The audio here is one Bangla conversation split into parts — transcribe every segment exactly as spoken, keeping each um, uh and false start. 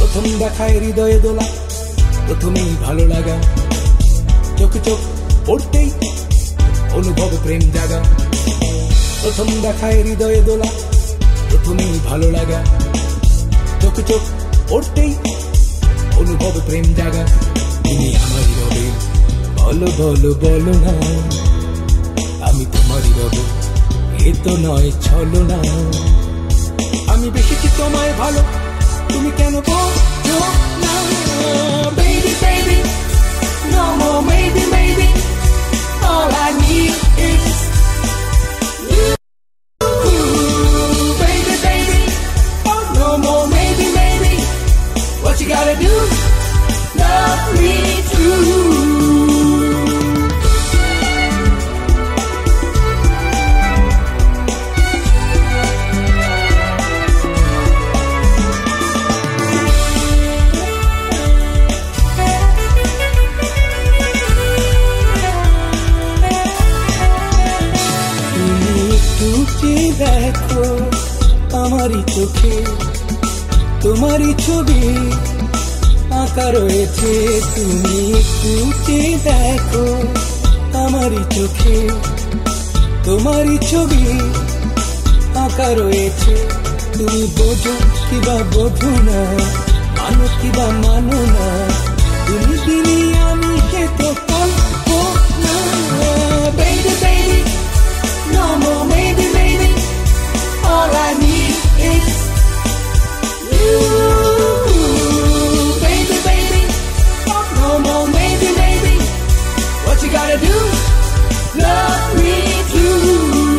প্রথম দেখায় হৃদয়ে দোলা, প্রথমেই ভালো লাগা, চোখ চোখ পড়তেই অনুভব প্রেম জাগা। প্রথম দেখায় হৃদয়ে দোলা, প্রথমেই ভালো লাগা, চোখ চোখ পড়তেই অনুভব প্রেম জাগা। তুমি আমারই রবে, বলো বলো বলো না, আমি তোমারই রব, এ তো নয় ছলো না। আমি বেশিছি তোমায় ভালো, তুমি কেন বোঝো না? Baby, baby, no more maybe, maybe, all I need is you. Baby, baby, oh, no more maybe, maybe, what you gotta do, love me true. দেখো আমারই চোখে তোমারই ছবি আঁকা রয়েছে। তুমি একটু চেয়ে দেখো আমারই চোখে তোমারই ছবি আঁকা রয়েছে। তুমি বোঝো কিবা বোঝো না, মানো কিবা মানো না, তুমি দিলি আমি সে তো পারবো না। Baby, baby, no more maybe, maybe, all I need is you. Baby, baby, no more maybe, maybe, what you gotta do, love me true.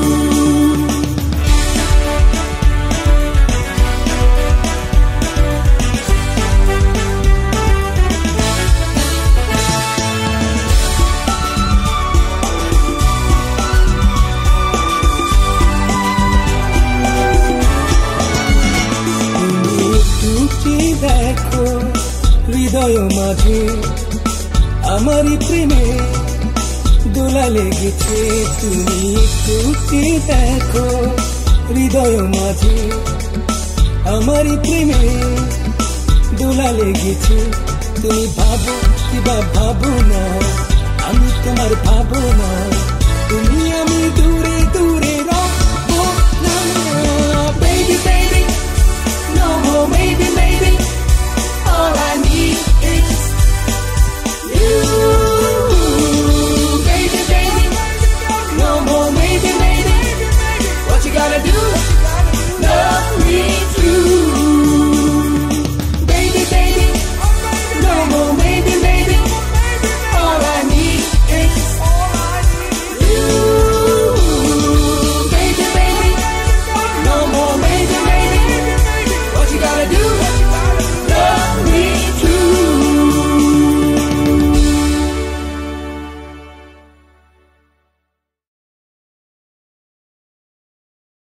দেখো হৃদয় মাঝে আমারই প্রেমে দোলা লেগেছে। তুমি একটু চেয়ে দেখো হৃদয় মাঝে আমারই প্রেমে দোলা লেগেছে। তুমি ভাবো কিবা ভাবো না, আমি তোমার ভাবো না, তুমি আমি দূরে দূরে রবো না। Baby, baby, no more maybe, maybe,